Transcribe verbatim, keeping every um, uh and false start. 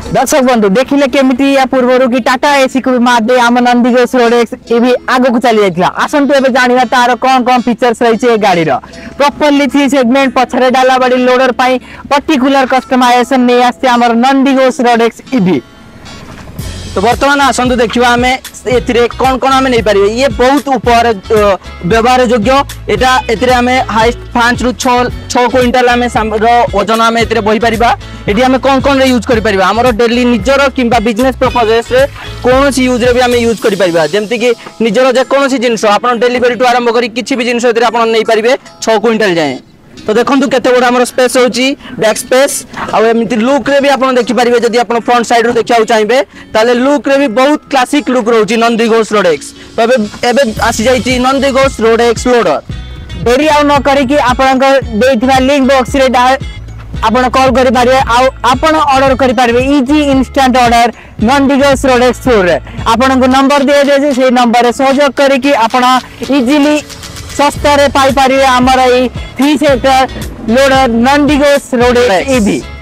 दर्शक बंधु देखिले केमिति या पूर्वरु की टाटा एसी को मादे आम नंदीघोष रोडेक्स एबी आगो को चली जाइतला आसंतु एबे जानिबा तार कोन कोन फीचर्स रही छे गाड़ी रो प्रॉपर्ली थ्री सेगमेंट पछरे डाला बडी लोडर पाई पर्टिकुलर कस्टमाइजेशन नै आस्ते हमर नंदीघोष रोडेक्स ईवी। तो बर्तमान आसंतु देखिबा हमें एथिरे कोन कोन हमें नै पारिबे ये बहुत ऊपर व्यवहार योग्य एटा एथिरे हमें हाईएस्ट पाँच रु छह क्विंटल हमें वजन हमें एथिरे बही परिबा एठी हमें कोन कोन रे यूज करि परिबा हमरो डेली निजरो किंबा बिजनेस पर्पस रे कोनोसी यूज रे भी हमें यूज करि परिबा जेमति कि निजरो जे कोनोसी जिंस आपण डिलीवरी टू आरंभ करी किछि भी जिंस एथिरे आपण नै परिबे छह क्विंटल जाय। तो देखंतु केते बडा हमर स्पेस होची बैक स्पेस आ एमिति लुक रे भी आपण देखि परिबे जदी आपण फ्रंट साइड रो देखियाउ चाहिबे ताले लुक रे भी बहुत क्लासिक लुक रहउची नंदीघोष रोडेक्स। तो एबे एबे आसी जाईची नंदीघोष रोडेक्स लोडर देरी आउ न करी कि आपण को देथिबा लिंक बॉक्स रे आपण कॉल करि पारे आ आपण ऑर्डर करि पारे easy instant order Nandighosh Rodex store रे आपण को नंबर दे दे से नंबर रे सहयोग करी कि आपण इजीली सस्ता रे पाई पारे हमर ई three seater loader Nandighosh Rodex EV.